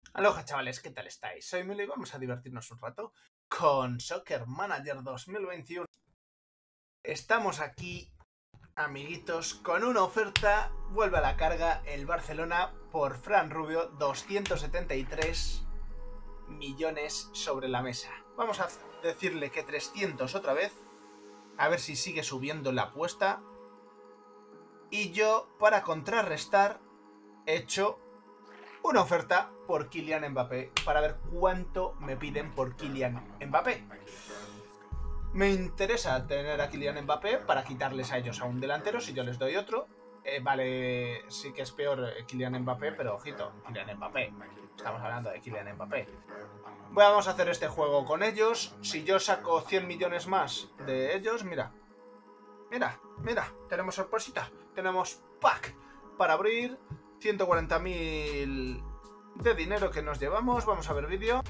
Aloha chavales, ¿qué tal estáis? Soy Milo y vamos a divertirnos un rato con Soccer Manager 2021. Estamos aquí, amiguitos, con una oferta. Vuelve a la carga el Barcelona por Fran Rubio, 273 millones sobre la mesa. Vamos a decirle que 300 otra vez, a ver si sigue subiendo la apuesta. Y yo, para contrarrestar, he hecho una oferta por Kylian Mbappé para ver cuánto me piden por Kylian Mbappé. Me interesa tener a Kylian Mbappé para quitarles a ellos a un delantero si yo les doy otro. Vale, sí que es peor Kylian Mbappé, pero ojito, Kylian Mbappé. Estamos hablando de Kylian Mbappé. Vamos a hacer este juego con ellos. Si yo saco 100 millones más de ellos, mira. Mira, tenemos sorpresita. Tenemos pack para abrir. 140.000 de dinero que nos llevamos. Vamos a ver vídeo.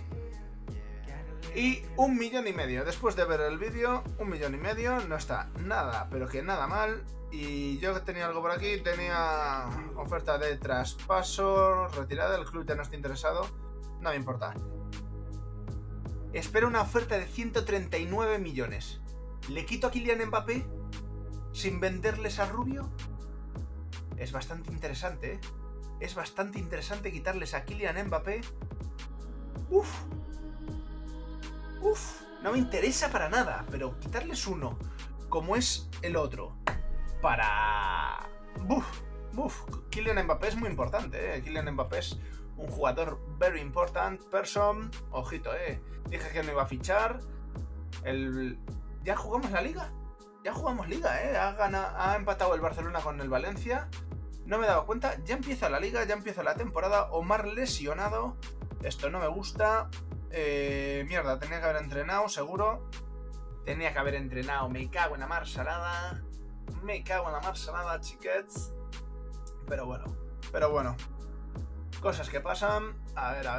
Y 1,5 millones. Después de ver el vídeo, 1,5 millones. No está nada, pero que nada mal. Y yo tenía algo por aquí. Tenía oferta de traspaso, retirada. El club ya no está interesado. No me importa. Espero una oferta de 139 millones. ¿Le quito a Kylian Mbappé sin venderles a Rubio? Es bastante interesante, ¿eh? Es bastante interesante quitarles a Kylian Mbappé. Uf, no me interesa para nada, pero quitarles uno, como es el otro, para... Kylian Mbappé es muy importante, ¿eh? Kylian Mbappé es un jugador very important person. Ojito, dije que no iba a fichar. ¿Ya jugamos la liga? Ya jugamos liga, ha empatado el Barcelona con el Valencia. No me he dado cuenta, ya empieza la liga, ya empieza la temporada. Omar lesionado, esto no me gusta. Mierda, tenía que haber entrenado, seguro. Tenía que haber entrenado, me cago en la mar salada. Me cago en la mar salada, chiquets. Pero bueno. Cosas que pasan. A ver.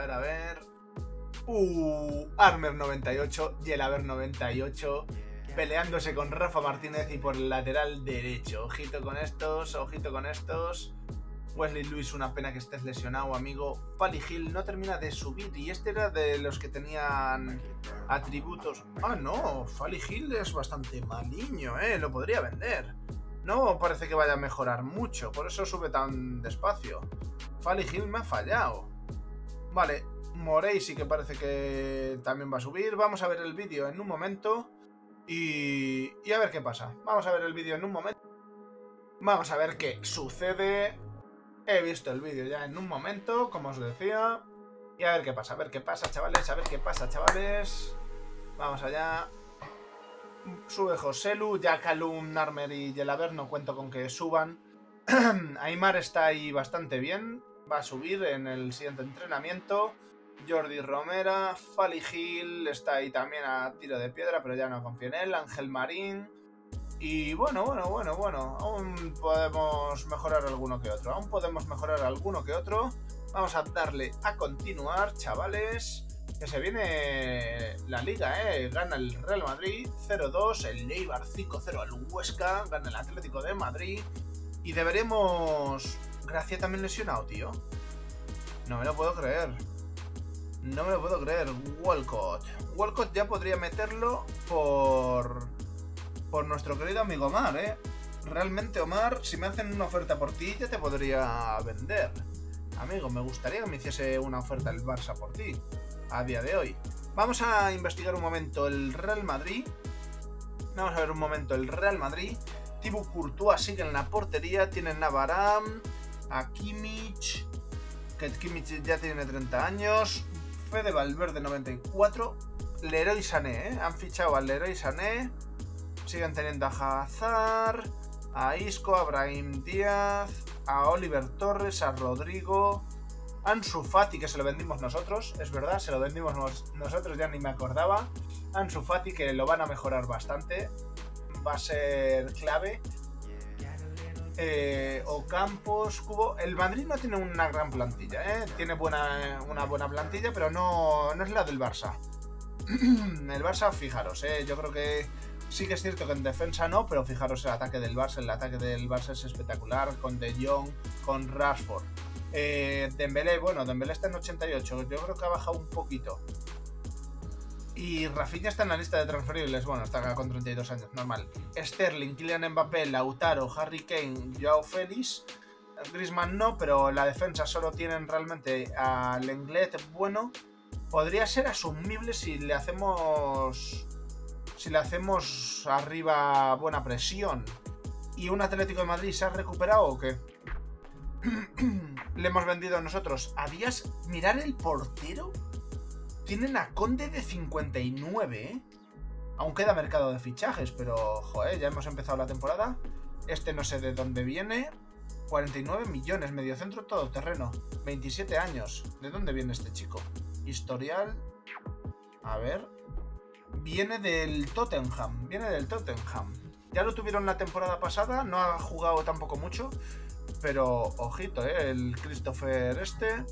Armer 98, Yelaber 98. Peleándose con Rafa Martínez y por el lateral derecho. Ojito con estos. Wesley Lewis, una pena que estés lesionado, amigo. Fali Hill no termina de subir. Y este era de los que tenían atributos. Ah, no. Fali Hill es bastante maliño, lo podría vender. No parece que vaya a mejorar mucho. Por eso sube tan despacio. Fali Hill me ha fallado. Vale. Morey sí que parece que también va a subir. Vamos a ver el vídeo en un momento. Y a ver qué pasa. Vamos a ver el vídeo en un momento. Vamos a ver qué sucede. He visto el vídeo ya en un momento, como os decía. Y a ver qué pasa, chavales. Vamos allá. Sube Joselu, ya Calum, Narmer y Yelaber no cuento con que suban. Aimar está ahí bastante bien. Va a subir en el siguiente entrenamiento. Jordi Romera, Fali Hill está ahí también a tiro de piedra, pero ya no confío en él. Ángel Marín. Y bueno. Aún podemos mejorar alguno que otro. Vamos a darle a continuar, chavales. Que se viene la liga, Gana el Real Madrid 0-2, el Eibar 5-0 al Huesca, gana el Atlético de Madrid. Y deberemos... Gracia también lesionado, tío. No me lo puedo creer. Walcott ya podría meterlo por nuestro querido amigo Omar, Realmente, Omar, si me hacen una oferta por ti, ya te podría vender. Amigo, me gustaría que me hiciese una oferta el Barça por ti, a día de hoy. Vamos a investigar un momento el Real Madrid. Vamos a ver un momento el Real Madrid. Thibaut Courtois sigue en la portería. Tienen a Varane, a Kimmich, que Kimmich ya tiene 30 años. Fede Valverde 94. Leroy Sané, Han fichado al Leroy Sané. Siguen teniendo a Hazard, a Isco, a Brahim Díaz, a Oliver Torres, a Rodrigo, Ansu Fati, que se lo vendimos nosotros, es verdad, se lo vendimos nosotros, ya ni me acordaba. Ansu Fati, que lo van a mejorar bastante, va a ser clave. Ocampos, Cubo. El Madrid no tiene una gran plantilla, tiene una buena plantilla, pero no es la del Barça. El Barça, fijaros, yo creo que sí que es cierto que en defensa no, pero fijaros el ataque del Barça. El ataque del Barça es espectacular, con De Jong, con Rashford. Dembélé, bueno, Dembélé está en 88. Yo creo que ha bajado un poquito. Y Rafinha está en la lista de transferibles. Bueno, está con 32 años, normal. Sterling, Kylian Mbappé, Lautaro, Harry Kane, Joao Félix. Griezmann no, pero la defensa solo tienen realmente a Lenglet bueno. Podría ser asumible si le hacemos arriba buena presión. ¿Y un Atlético de Madrid se ha recuperado o qué? Le hemos vendido nosotros a Díaz. Mirar el portero. Tienen a Conde de 59, ¿eh? Aún queda mercado de fichajes, pero, joder, ya hemos empezado la temporada. Este no sé de dónde viene. 49 millones, mediocentro todoterreno. 27 años. ¿De dónde viene este chico? Historial. A ver. Viene del Tottenham. Ya lo tuvieron la temporada pasada. No ha jugado tampoco mucho. Pero, ojito, el Christopher este.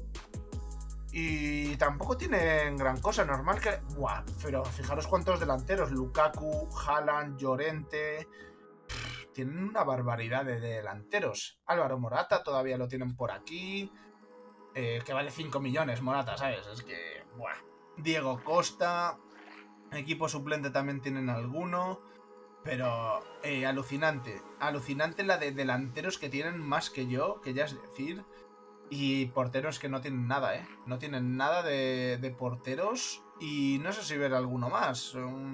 Y tampoco tienen gran cosa. Normal que... Buah, pero fijaros cuántos delanteros. Lukaku, Haaland, Llorente... Tienen una barbaridad de delanteros. Álvaro Morata todavía lo tienen por aquí. Que vale 5 millones Morata, ¿sabes? Es que... Buah. Diego Costa. Equipo suplente también tienen alguno. Pero alucinante. Alucinante la de delanteros que tienen más que yo. Que ya es decir. Y porteros que no tienen nada, ¿eh? No tienen nada de porteros. Y no sé si ver alguno más.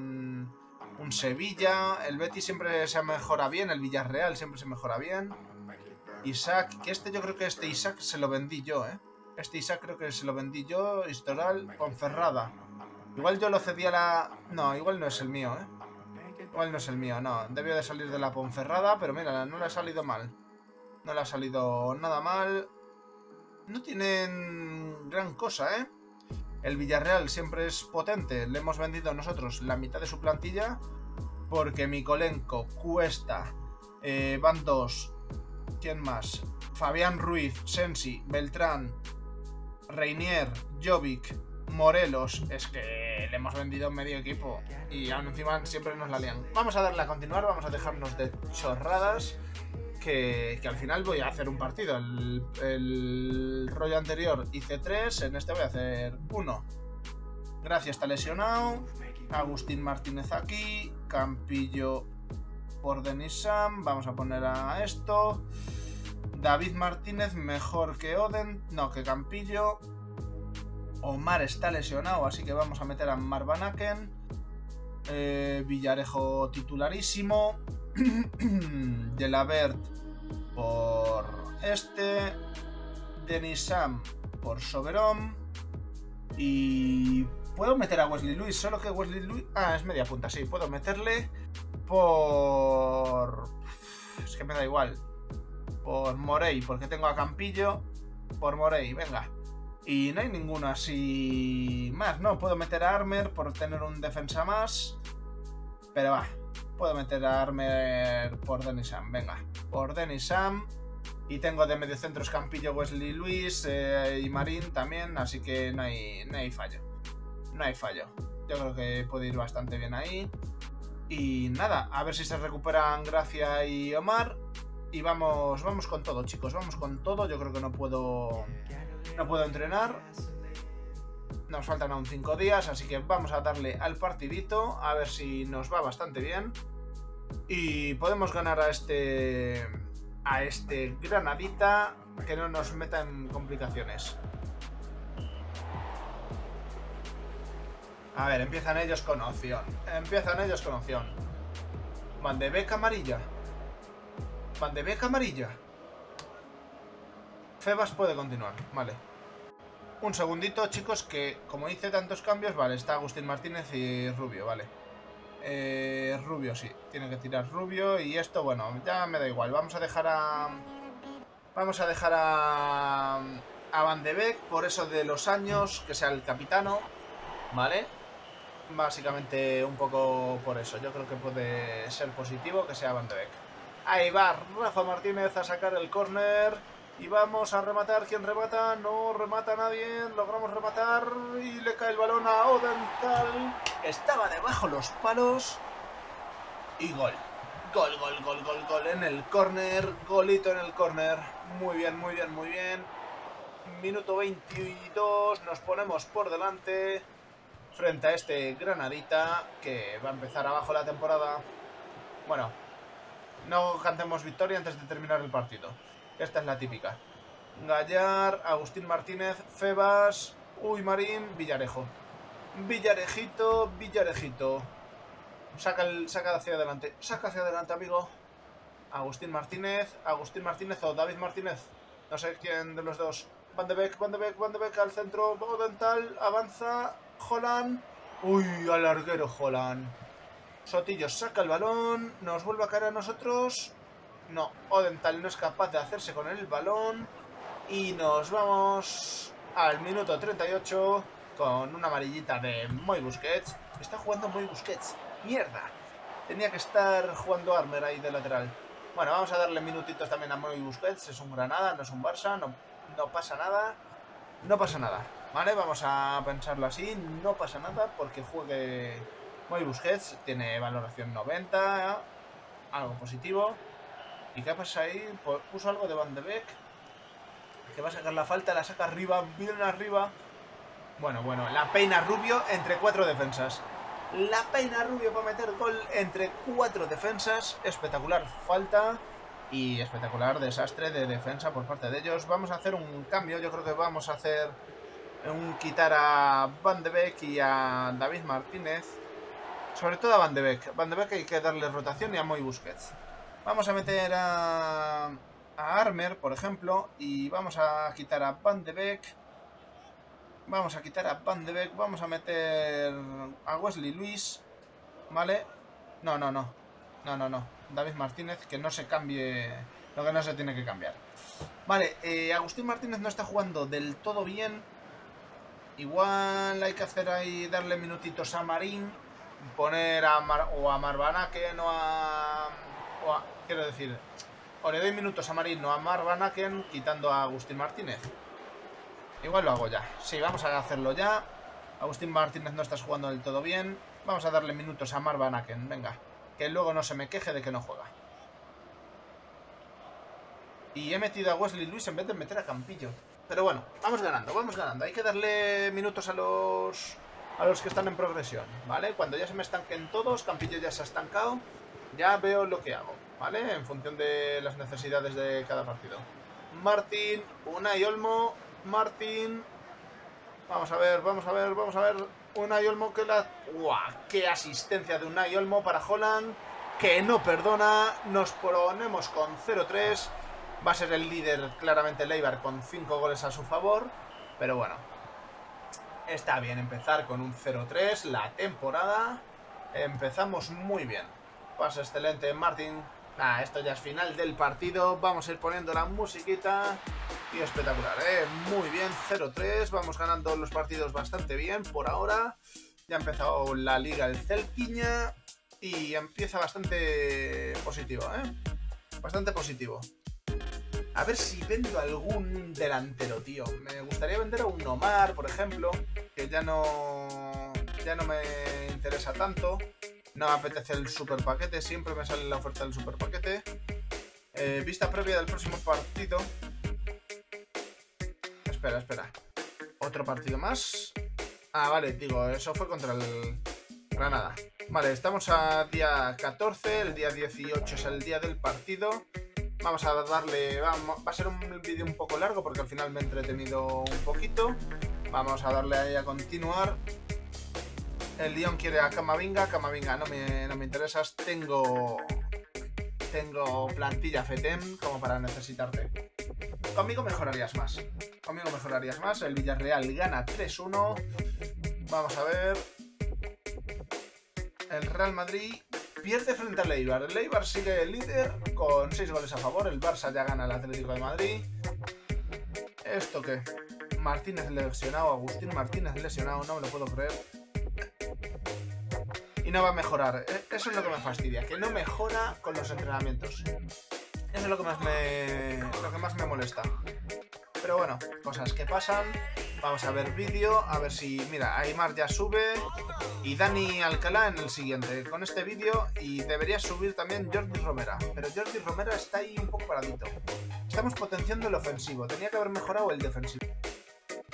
Un Sevilla. El Betis siempre se mejora bien. El Villarreal siempre se mejora bien. Isaac. Que yo creo que este Isaac se lo vendí yo, ¿eh? Este Isaac creo que se lo vendí yo. Historial. Ponferrada. Igual yo lo cedí a la... No, igual no es el mío, ¿eh? Igual no es el mío, no. Debió de salir de la Ponferrada. Pero mira, no le ha salido mal. No le ha salido nada mal. No tienen gran cosa, ¿eh? El Villarreal siempre es potente. Le hemos vendido nosotros la mitad de su plantilla. Porque Mikolenko, Cuesta, Van dos. ¿Quién más? Fabián Ruiz, Sensi, Beltrán, Reinier, Jovic, Morelos. Es que le hemos vendido medio equipo. Y aún encima siempre nos la lían. Vamos a darle a continuar. Vamos a dejarnos de chorradas. Que al final voy a hacer un partido. El rollo anterior hice 3, en este voy a hacer 1. Gracia está lesionado. Agustín Martínez aquí. Campillo por Denis Sam. Vamos a poner a esto. David Martínez mejor que Oden. No, que Campillo. Omar está lesionado, así que vamos a meter a Marvanaken. Villarejo titularísimo. Gelabert por este. Denis Sam por Soberón. Y puedo meter a Wesley Lewis, solo que Wesley Lewis... Ah, es media punta, sí. Puedo meterle por... Es que me da igual. Por Morey, porque tengo a Campillo. Por Morey, venga. Y no hay ninguno así más, ¿no? Puedo meter a Armer por tener un defensa más. Pero va. Puedo meter a Armer por Denis Sam, venga. Por Denis Sam. Y tengo de mediocentros Campillo, Wesley Lewis y Marín también. Así que no hay fallo. No hay fallo. Yo creo que puede ir bastante bien ahí. Y nada, a ver si se recuperan Gracia y Omar. Y vamos con todo, chicos. Vamos con todo. Yo creo que no puedo entrenar. Nos faltan aún 5 días, así que vamos a darle al partidito. A ver si nos va bastante bien. Y podemos ganar a este Granadita, que no nos meta en complicaciones. A ver, empiezan ellos con opción. Van de Beek amarilla. Febas puede continuar, vale. Un segundito, chicos, que como hice tantos cambios, vale, está Agustín Martínez y Rubio, vale. Rubio, sí, tiene que tirar Rubio. Y esto, bueno, ya me da igual. Vamos a dejar a Van de Beek, por eso de los años, que sea el capitano, ¿vale? Básicamente un poco por eso. Yo creo que puede ser positivo que sea Van de Beek. Ahí va Rafa Martínez a sacar el córner. Y vamos a rematar. ¿Quién remata? No remata nadie. Logramos rematar. Y le cae el balón a Odental. Estaba debajo los palos. Y gol. Gol en el córner. Golito en el córner. Muy bien. Minuto 22, nos ponemos por delante frente a este Granadita que va a empezar abajo la temporada. Bueno, no cantemos victoria antes de terminar el partido. Esta es la típica. Gallar, Agustín Martínez, Febas, Uy Marín, Villarejo. Villarejito, Villarejito. Saca hacia adelante. Saca hacia adelante, amigo. Agustín Martínez o David Martínez. No sé quién de los dos. Van de Beek al centro. Odental, avanza. Holland. Uy, al larguero Holland. Sotillo saca el balón. Nos vuelve a caer a nosotros. No, Odental no es capaz de hacerse con el balón. Y nos vamos al minuto 38 con una amarillita de Moi Busquets. Está jugando Moi Busquets. ¡Mierda! Tenía que estar jugando Armer ahí de lateral. Bueno, vamos a darle minutitos también a Moi Busquets. Es un Granada, no es un Barça. No pasa nada. No pasa nada. Vale, vamos a pensarlo así. No pasa nada porque juegue Moi Busquets. Tiene valoración 90. Algo positivo. ¿Y qué pasa ahí? Puso algo de Van de Beek. Que va a sacar la falta, la saca arriba, bien arriba. Bueno, la peina Rubio entre 4 defensas. La peina Rubio para meter gol entre 4 defensas. Espectacular falta y espectacular desastre de defensa por parte de ellos. Vamos a hacer un cambio, yo creo que vamos a hacer quitar a Van de Beek y a David Martínez. Sobre todo a Van de Beek. Van de Beek hay que darle rotación y a Moi Busquets. Vamos a meter a Armer, por ejemplo, y vamos a quitar a Van de Beek. Vamos a meter a Wesley Luis, ¿vale? No. David Martínez, que no se cambie lo que no se tiene que cambiar. Vale, Agustín Martínez no está jugando del todo bien. Igual hay que hacer ahí, darle minutitos a Marín, poner a Marvanaken quiero decir... O le doy minutos a Marín o a Marvanaken quitando a Agustín Martínez. Igual lo hago ya. Sí, vamos a hacerlo ya. Agustín Martínez no está jugando del todo bien. Vamos a darle minutos a Marvanaken. Venga, que luego no se me queje de que no juega. Y he metido a Wesley Luis en vez de meter a Campillo. Pero bueno, vamos ganando. Hay que darle minutos a los que están en progresión, ¿vale? Cuando ya se me estanquen todos, Campillo ya se ha estancado, ya veo lo que hago, ¿vale? En función de las necesidades de cada partido. Martín, Unai Olmo, Martín. Vamos a ver. Unai Olmo que la... ¡Guau! ¡Qué asistencia de Unai Olmo para Holland! Que no perdona. Nos ponemos con 0-3. Va a ser el líder claramente el Eibar con 5 goles a su favor. Pero bueno, está bien empezar con un 0-3 la temporada. Empezamos muy bien. Pase excelente, Martín. Esto ya es final del partido. Vamos a ir poniendo la musiquita. Y espectacular, muy bien, 0-3. Vamos ganando los partidos bastante bien por ahora. Ya ha empezado la liga el Celquiña. Y empieza bastante positivo, bastante positivo. A ver si vendo algún delantero, tío. Me gustaría vender a un Omar, por ejemplo, que ya no me interesa tanto. No me apetece el super paquete, siempre me sale la oferta del super paquete. Vista previa del próximo partido. Espera. Otro partido más. Vale, digo, eso fue contra el Granada. Vale, estamos a día 14, el día 18 es el día del partido. Vamos a darle... va a ser un vídeo un poco largo porque al final me he entretenido un poquito. Vamos a darle ahí a continuar. El Lyon quiere a Camavinga. Camavinga, no me interesas. Tengo plantilla FETEM como para necesitarte. Conmigo mejorarías más. El Villarreal gana 3-1. Vamos a ver. El Real Madrid pierde frente al Eibar. El Eibar sigue el líder con 6 goles a favor. El Barça ya gana al Atlético de Madrid. ¿Esto qué? Martínez lesionado. Agustín Martínez lesionado. No me lo puedo creer. Y no va a mejorar. Eso es lo que me fastidia. Que no mejora con los entrenamientos. Eso es lo que más me molesta. Pero bueno, cosas que pasan. Vamos a ver vídeo. A ver si... Mira, Aimar ya sube. Y Dani Alcalá en el siguiente. Con este vídeo. Y debería subir también Jordi Romera. Pero Jordi Romera está ahí un poco paradito. Estamos potenciando el ofensivo. Tenía que haber mejorado el defensivo.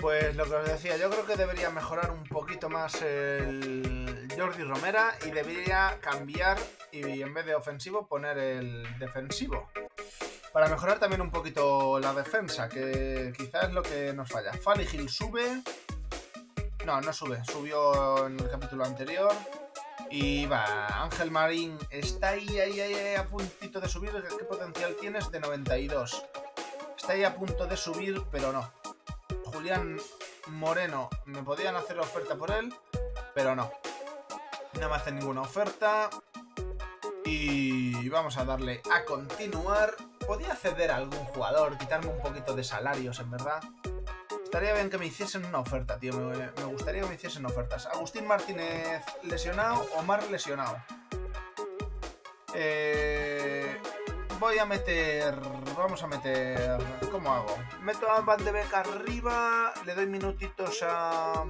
Pues lo que os decía, yo creo que debería mejorar un poquito más el Jordi Romera y debería cambiar y en vez de ofensivo poner el defensivo. Para mejorar también un poquito la defensa, que quizás es lo que nos falla. Fallygil sube. No, no sube, subió en el capítulo anterior. Y va, Ángel Marín está ahí a puntito de subir. ¿Qué potencial tienes? De 92. Está ahí a punto de subir, pero no. Julián Moreno, me podían hacer oferta por él, pero no. No me hacen ninguna oferta. Y vamos a darle a continuar. Podía ceder a algún jugador, quitarme un poquito de salarios, en verdad. Estaría bien que me hiciesen una oferta, tío. Me gustaría que me hiciesen ofertas. Agustín Martínez lesionado, Omar lesionado. Voy a meter... Vamos a meter... ¿Cómo hago? Meto a Van de Beek arriba. Le doy minutitos a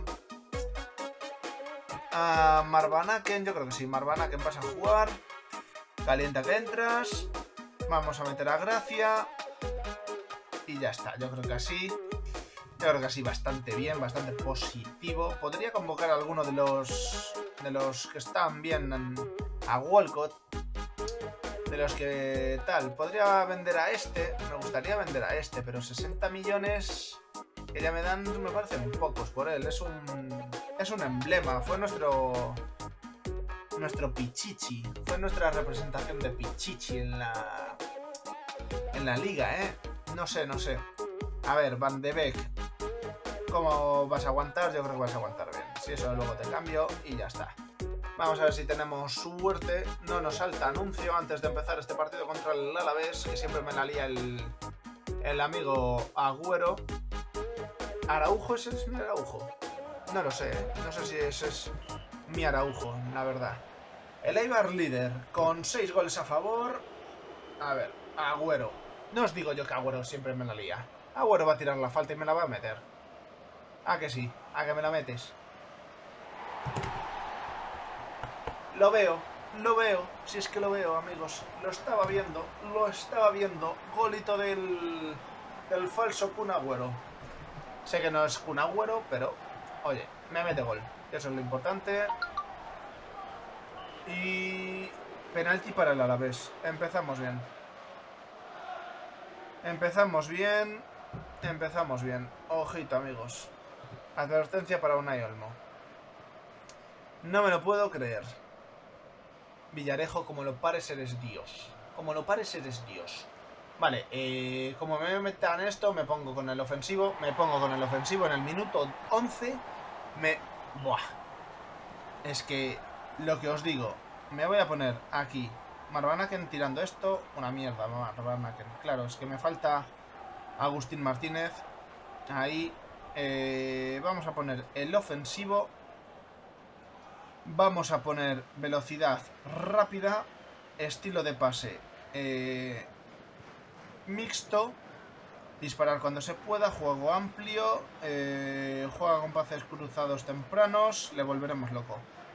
Marvanaken. Yo creo que sí, Marvanaken vas a jugar. Calienta que entras. Vamos a meter a Gracia. Y ya está, yo creo que así. Yo creo que así bastante bien, bastante positivo. Podría convocar a alguno de los que están bien a Walcott. De los que tal. Podría vender a este. Me gustaría vender a este, pero 60 millones que ya me dan me parecen pocos por él. Es un emblema. Fue nuestro Pichichi. Fue nuestra representación de Pichichi en la liga, ¿eh? No sé. A ver, Van de Beek. ¿Cómo vas a aguantar? Yo creo que vas a aguantar bien. Si eso luego te cambio y ya está. Vamos a ver si tenemos suerte. No nos salta anuncio antes de empezar este partido contra el Alavés, que siempre me la lía el amigo Agüero. ¿Araujo? ¿Ese es mi Araujo? No lo sé, ¿eh? No sé si ese es mi Araujo, la verdad. El Eibar líder, con 6 goles a favor. A ver, Agüero. No os digo yo que Agüero siempre me la lía. Agüero va a tirar la falta y me la va a meter. ¿A que sí? ¿A que me la metes? Lo veo. Si es que lo veo, amigos. Lo estaba viendo. Golito del falso Kun Agüero. Sé que no es Kun Agüero, pero... Oye, me mete gol. Eso es lo importante. Y... penalti para el Alavés. Empezamos bien. Ojito, amigos. Advertencia para Unai Olmo. No me lo puedo creer. Villarejo, como lo pares eres Dios. Vale, como me metan esto, me pongo con el ofensivo. En el minuto 11. Buah. Es que, lo que os digo, me voy a poner aquí Marvanaken tirando esto. Una mierda, Marvanaken. Claro, es que me falta Agustín Martínez. Ahí. Vamos a poner el ofensivo. Vamos a poner velocidad rápida. Estilo de pase mixto. Disparar cuando se pueda. Juego amplio. Juega con pases cruzados tempranos. Le volveremos loco.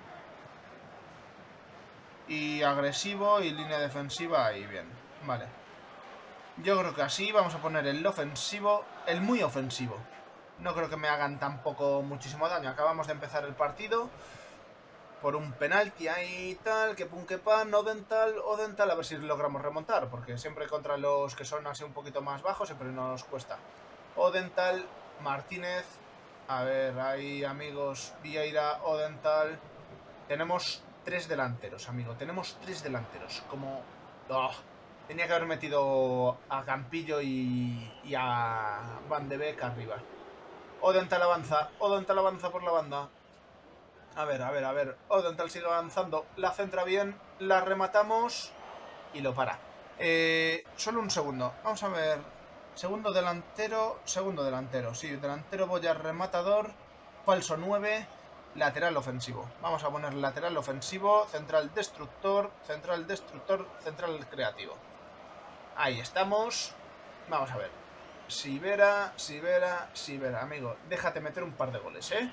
Y agresivo y línea defensiva ahí bien. Vale. Yo creo que así vamos a poner el ofensivo. El muy ofensivo. No creo que me hagan tampoco muchísimo daño. Acabamos de empezar el partido. Por un penalti ahí tal. Que pum que pan. Odental. A ver si logramos remontar. Porque siempre contra los que son así un poquito más bajos siempre nos cuesta. Odental. Martínez. A ver, ahí amigos. Vieira. Odental. Tenemos 3 delanteros, amigo. Tenemos 3 delanteros. Como... Oh, tenía que haber metido a Campillo y a Van de Beek arriba. Odental avanza por la banda. A ver. Odental sigue avanzando. La centra bien. La rematamos. Y lo para. Solo un segundo. Vamos a ver. Segundo delantero. Sí, delantero Boya rematador. Falso 9. Lateral ofensivo. Vamos a poner lateral ofensivo. Central destructor. Central creativo. Ahí estamos. Vamos a ver. Sivera, amigo. Déjate meter un par de goles, ¿eh?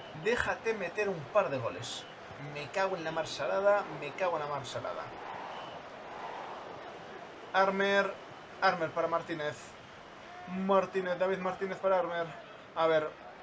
Me cago en la mar salada. Armer para Martínez. David Martínez para Armer. A ver,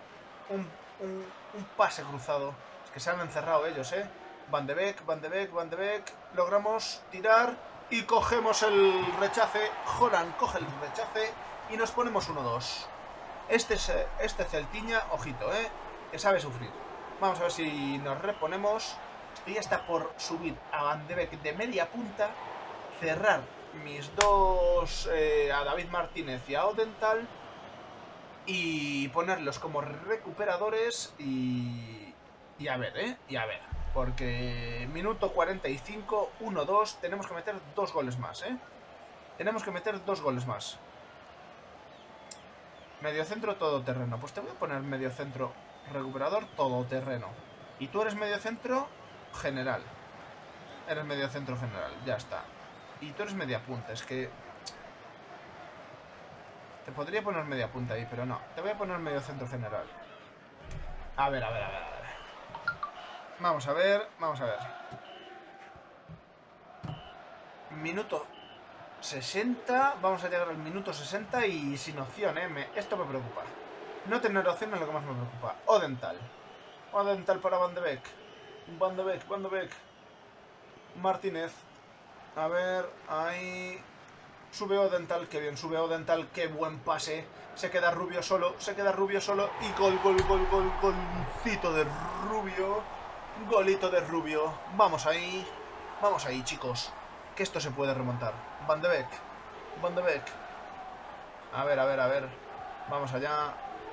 un pase cruzado. Es que se han encerrado ellos, Van de Beek, Van de Beek, Van de Beek. Logramos tirar y cogemos el rechace. Haaland coge el rechace y nos ponemos 1-2. Este Celtiña, ojito, que sabe sufrir. Vamos a ver si nos reponemos. Estoy hasta por subir a Van de Beek de media punta, cerrar mis dos a David Martínez y a Odenthal y ponerlos como recuperadores y a ver, y a ver. Porque minuto 45, 1-2, tenemos que meter 2 goles más, Tenemos que meter 2 goles más. Mediocentro todoterreno. Pues te voy a poner mediocentro recuperador todoterreno. Y tú eres mediocentro general. Eres mediocentro general, ya está. Y tú eres media punta, es que... Te podría poner media punta ahí, pero no. Te voy a poner mediocentro general. A ver. Vamos a ver. Minuto 60. Vamos a llegar al minuto 60 y sin opción, esto me preocupa. No tener opción es lo que más me preocupa. Odenthal para Van de Beek. Van de Beek. Martínez. A ver, ahí... Sube Odenthal, qué bien, sube Odenthal, qué buen pase. Se queda Rubio solo y golcito de Rubio. Golito de Rubio. Vamos ahí, chicos. Que esto se puede remontar. Van de Beek. A ver. Vamos allá.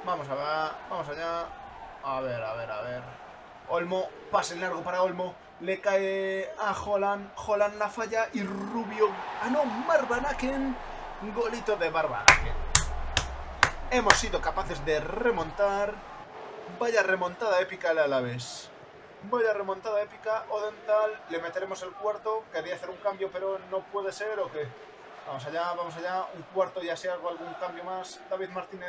A ver. Olmo, pase largo para Olmo. Le cae a Haaland. Haaland la falla y Rubio... ¡Ah, no! Marwan Aken. Golito de Marwan Aken. Hemos sido capaces de remontar. Vaya remontada épica el Alavés. Odenthal. Le meteremos el cuarto. Quería hacer un cambio, pero no puede ser, ¿o qué? Vamos allá. Un cuarto, ya sea algún cambio más. David Martínez.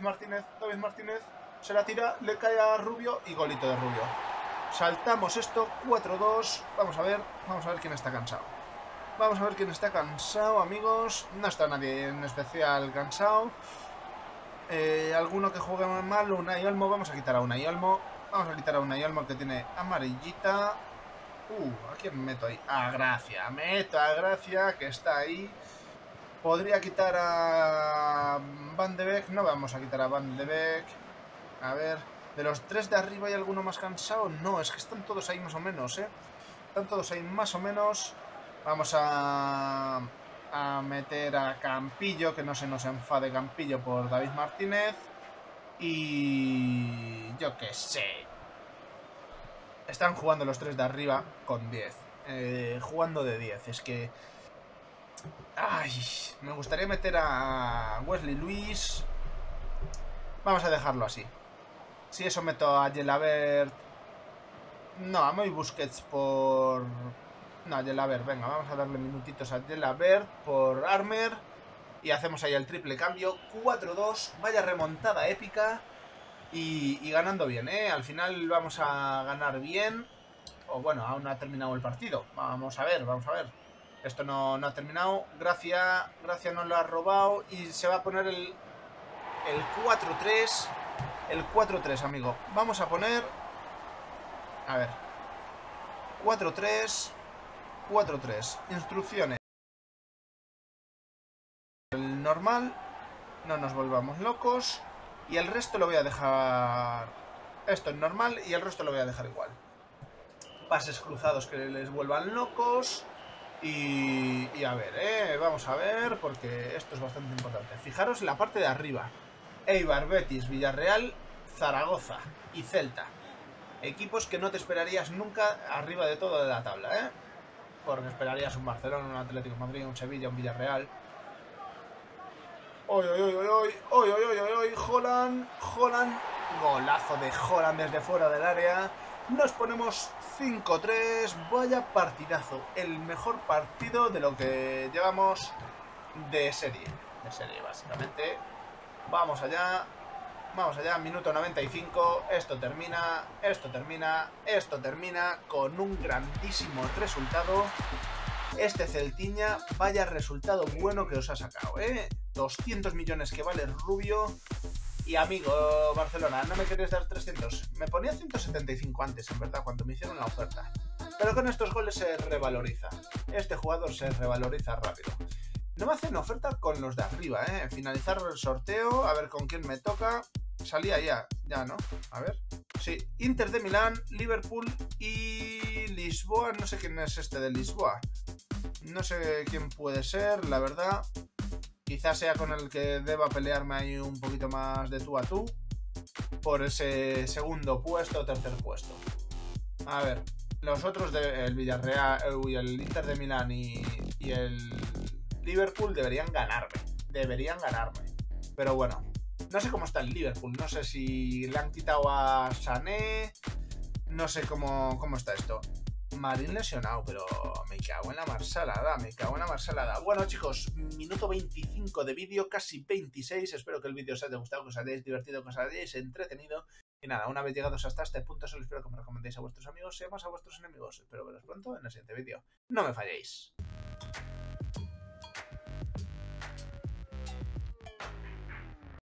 Se la tira, le cae a Rubio y golito de Rubio. Saltamos esto, 4-2. Vamos a ver quién está cansado. Amigos. No está nadie en especial cansado. Alguno que juegue mal, Unai Olmo. Vamos a quitar a Unai Olmo. Que tiene amarillita. ¿A quién meto ahí? Meto a Gracia, que está ahí. Podría quitar a Van de Beek. No vamos a quitar a Van de Beek. A ver, de los 3 de arriba, ¿hay alguno más cansado? No, es que están todos ahí más o menos, Vamos a meter a Campillo, que no se nos enfade Campillo por David Martínez. Y... yo qué sé. Están jugando los 3 de arriba con 10. Jugando de 10, es que... Ay, me gustaría meter a Wesley Luis. Vamos a dejarlo así. Si eso meto a Gelabert... No, a Moy Busquets por... No, a Gelabert, venga, vamos a darle minutitos a Gelabert por Armer. Y hacemos ahí el triple cambio. 4-2, vaya remontada épica. Y ganando bien, Al final vamos a ganar bien. O bueno, aún no ha terminado el partido. Vamos a ver. Esto no ha terminado. Gracia nos lo ha robado. Y se va a poner el 4-3. El 4-3, amigo. Vamos a poner... A ver. 4-3. Instrucciones. El normal. No nos volvamos locos. Y el resto lo voy a dejar... Esto es normal y el resto lo voy a dejar igual. Pases cruzados que les vuelvan locos. Y a ver, vamos a ver, porque esto es bastante importante. Fijaros en la parte de arriba. Eibar, Betis, Villarreal, Zaragoza y Celta. Equipos que no te esperarías nunca arriba de todo de la tabla, Porque esperarías un Barcelona, un Atlético de Madrid, un Sevilla, un Villarreal. Haaland. Golazo de Haaland desde fuera del área. Nos ponemos 5-3. Vaya partidazo. El mejor partido de lo que llevamos de serie. Básicamente. Vamos allá. Minuto 95. Esto termina con un grandísimo resultado. Este Celtiña, vaya resultado bueno que os ha sacado, 200 millones que vale Rubio. Y amigo Barcelona, no me queréis dar 300. Me ponía 175 antes, en verdad, cuando me hicieron la oferta. Pero con estos goles se revaloriza. Este jugador se revaloriza rápido. No me hacen oferta con los de arriba, ¿eh? Finalizar el sorteo, a ver con quién me toca. Salía ya, ¿no? A ver. Sí, Inter de Milán, Liverpool y Lisboa. No sé quién es este de Lisboa. No sé quién puede ser, la verdad. Quizás sea con el que deba pelearme ahí un poquito más de tú a tú. Por ese segundo puesto o tercer puesto. A ver, los otros el Villarreal, el Inter de Milán y el Liverpool deberían ganarme. Pero bueno, no sé cómo está el Liverpool. No sé si le han quitado a Sané. No sé cómo está esto. Marín lesionado, pero me cago en la marsalada. Bueno, chicos, minuto 25 de vídeo, casi 26. Espero que el vídeo os haya gustado, que os hayáis divertido, que os hayáis entretenido. Y nada, una vez llegados hasta este punto, solo espero que me recomendéis a vuestros amigos y además a vuestros enemigos. Espero veros pronto en el siguiente vídeo. No me falléis.